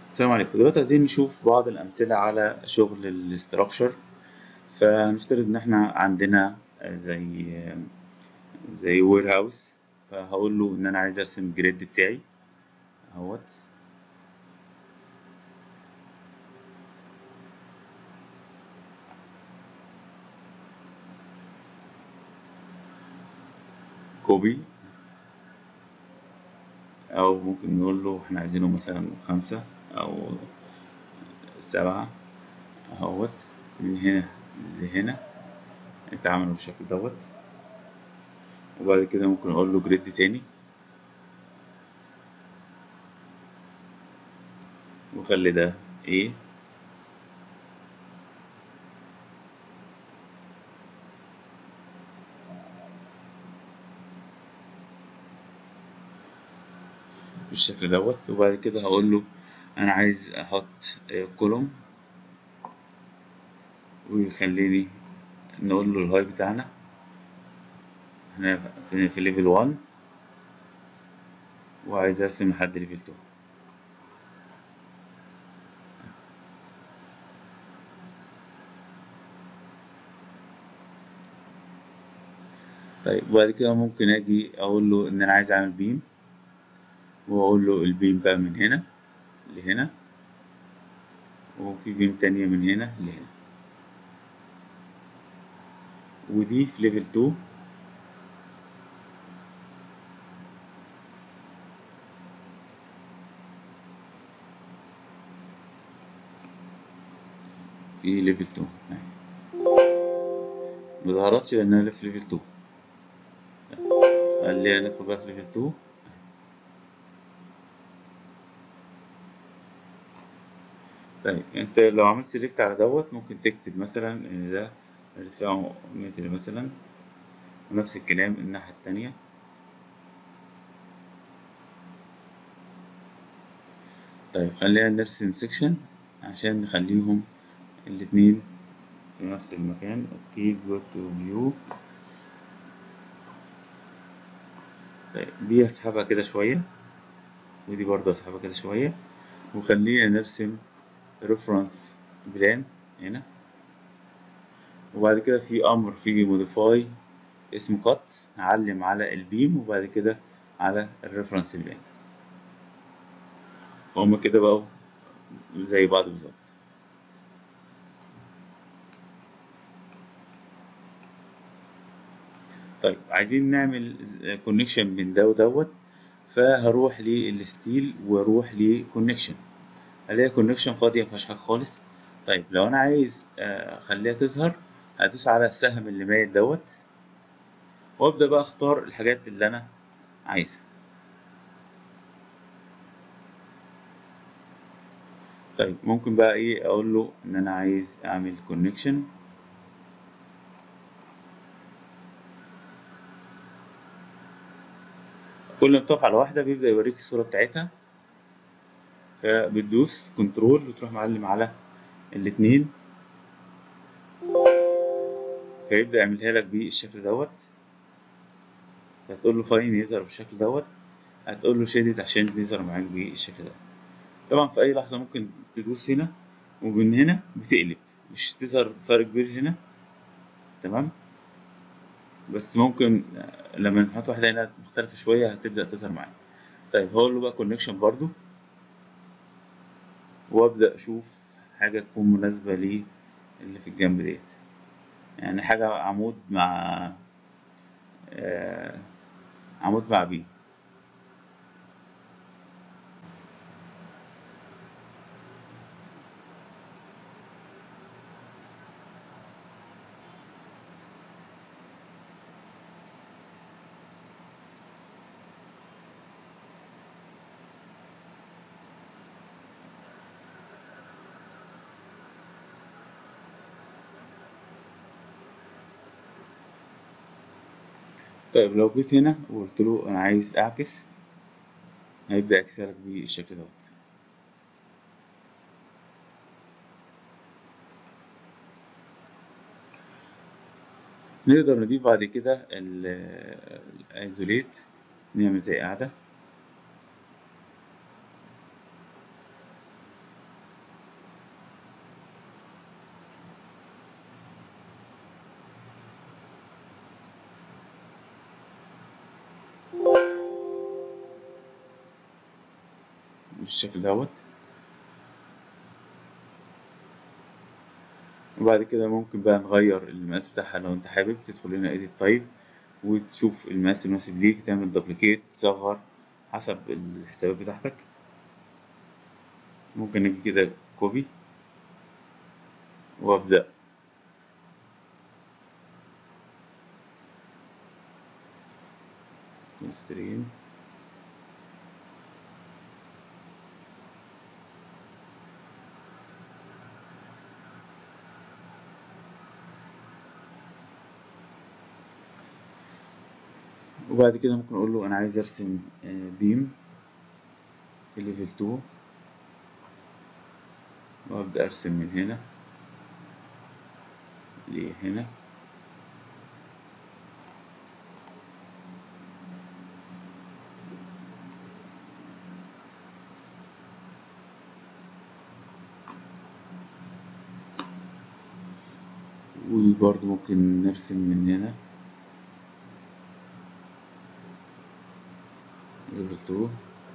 السلام عليكم. دلوقتي عايزين نشوف بعض الأمثلة على شغل الاستراكشر. فهنفترض إن احنا عندنا زي وير هاوس. فهقول له إن أنا عايز أرسم الجريد بتاعي اهوت. كوبي، أو ممكن نقول له احنا عايزينه مثلا 5 أو 7 اهوت، من هنا لهنا اتعملوا بالشكل دوت. وبعد كده ممكن أقول له جريد تاني وخلي ده ايه بالشكل دوت. وبعد كده هقول له أنا عايز أحط كولوم، ويخليني نقول له الهاي بتاعنا احنا في ليفل 1، وعايز ارسم لحد ليفل 2. طيب وبعد كده ممكن اجي اقول له ان انا عايز اعمل بيم، واقول له البيم بقى من هنا لهنا، وفي بيم تانية من هنا لهنا، ودي في ليفل 2. في ليفل 2 اهي. ما ظهرتش لانها في ليفل 2. خلينا ندخل بقى في ليفل 2. طيب انت لو عملت سيلكت على دوت ممكن تكتب مثلا ان ده ارتفاعه متر مثلا، ونفس الكلام الناحية التانية. طيب خلينا نرسم سيكشن عشان نخليهم الاتنين في نفس المكان. اوكي، جو تو فيو. طيب دي هسحبها كده شوية، ودي برضه هسحبها كده شوية، وخلينا نرسم ريفرنس بلان هنا. وبعد كده في أمر في موديفاي اسمه كات، هعلم على البيم وبعد كده على الريفرنس بلان، فهم كده بقوا زي بعض بالظبط. طيب عايزين نعمل كونكشن بين ده ودوت، فهروح للستيل واروح لكونكشن، الاقي كونكشن فاضيه مفيهاش حاجه خالص. طيب لو انا عايز اخليها تظهر، هدوس على السهم اللي مايل دوت، وابدا بقى اختار الحاجات اللي انا عايزها. طيب ممكن بقى ايه اقول له ان انا عايز اعمل كونكشن. كل ما تقف على واحده بيبدا يوريك الصوره بتاعتها، فبتدوس كنترول وتروح معلم على الاتنين، فيبدا يعملها لك بالشكل دوت. هتقول له فاين يظهر بالشكل دوت، هتقول له شيدد عشان يظهر معاك بالشكل ده. طبعا في اي لحظه ممكن تدوس هنا، ومن هنا بتقلب، مش تظهر فرق كبير هنا. تمام. بس ممكن لما نحط واحده هنا مختلفه شويه هتبدا تظهر معاك. طيب هقول له بقى كونكشن برضو، وابدا اشوف حاجه تكون مناسبه لي اللي في الجنب ديت، يعني حاجه عمود مع آه عمود مع بي. طيب لو جيت هنا وقلت له انا عايز اعكس، هيبدا يعكسها لك بالشكل دوت. نقدر نضيف بعد كده الايزوليت، نعمل زي قاعدة. بالشكل دوت. وبعد كده ممكن بقى نغير المقاس بتاعها لو انت حابب، تدخل هنا edit type وتشوف المقاس المناسب ليك، تعمل دبليكيت، تصغر حسب الحسابات بتاعتك. ممكن نجي كده كوبي وابدأ كونسترين. وبعد كده ممكن اقول له انا عايز ارسم بيم في ليفل 2، وابدأ ارسم من هنا لهنا. وبرضه ممكن نرسم من هنا ليفل 2.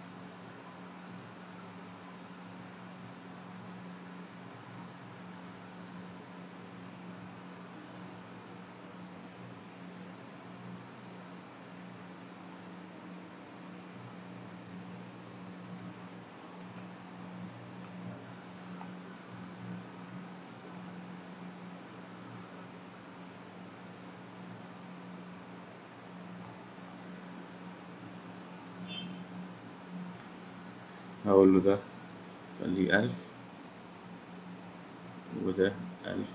هقول له ده خليه 1000 وده 1000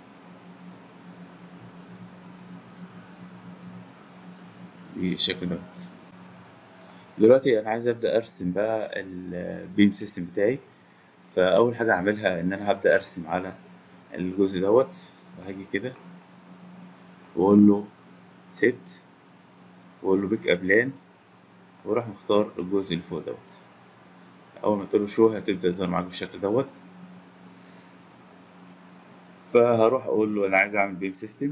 بالشكل دوت. دلوقتي انا عايز ابدا ارسم بقى البيم سيستم بتاعي. فاول حاجه اعملها ان انا هبدا ارسم على الجزء دوت. فهاجي كده واقول له سيت، واقول له بيك ابلان، واروح مختار الجزء اللي فوق دوت. اول ما تقول له شو هتبدا تظهر معاك بالشكل دوت. فهروح اقول له انا عايز اعمل بيم سيستم.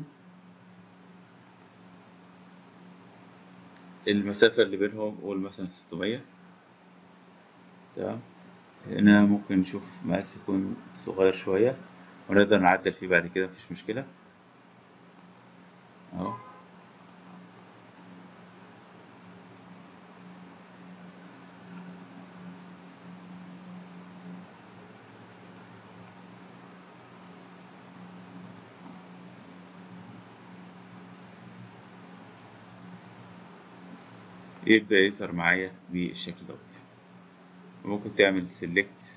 المسافه اللي بينهم قول مثلا 600. تمام. هنا ممكن نشوف مقاس يكون صغير شويه ونقدر نعدل فيه بعد كده، مفيش مشكله اهو. يبدأ يظهر معايا بالشكل دوت. ممكن تعمل سيلكت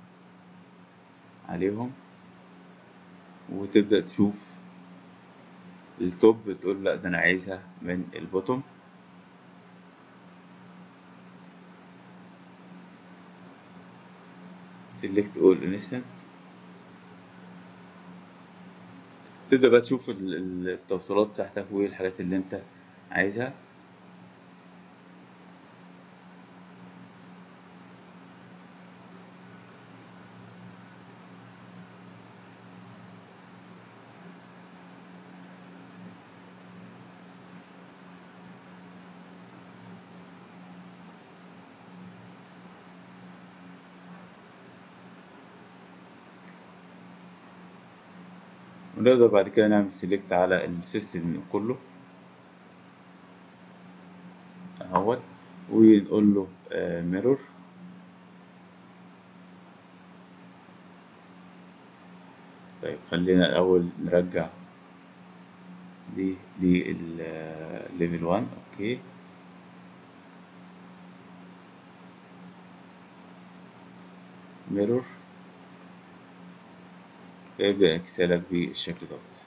عليهم وتبدأ تشوف التوب، تقول لا ده أنا عايزها من البوتوم. سيلكت اول انستنس. تبدأ بقى تشوف التوصيلات بتاعتك والحاجات اللي انت عايزها. ونقدر بعد كده نعمل سيلكت على السيستم كله اهوت، ونقول له ميرور. طيب خلينا الأول نرجع دي للليفل 1. اوكي. ميرور. فيبدأ يكسلك بالشكل دوت.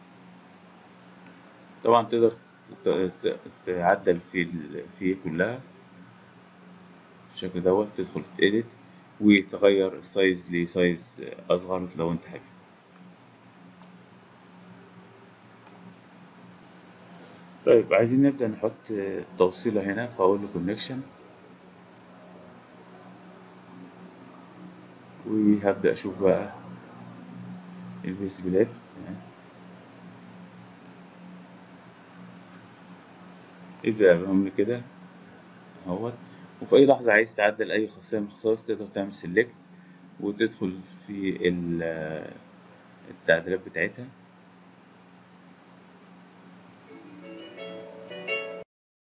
طبعا تقدر تعدل في كلها بالشكل دوت. تدخل تedit وتغير السايز لسايز أصغر لو أنت حابب. طيب عايزين نبدأ نحط توصيلة هنا، فأقول له connection وهبدأ أشوف بقى الفيزيبلات. يبدأ يعملهم لي كده اهوت. وفي أي لحظة عايز تعدل أي خاصية من الخصائص تقدر تعمل سيلكت وتدخل في التعديلات بتاعتها.